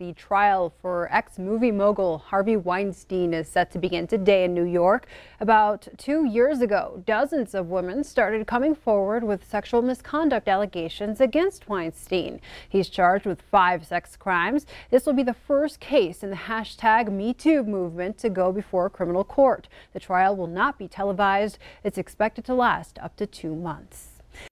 The trial for ex-movie mogul Harvey Weinstein is set to begin today in New York. About 2 years ago, dozens of women started coming forward with sexual misconduct allegations against Weinstein. He's charged with 5 sex crimes. This will be the first case in the #MeToo movement to go before a criminal court. The trial will not be televised. It's expected to last up to 2 months.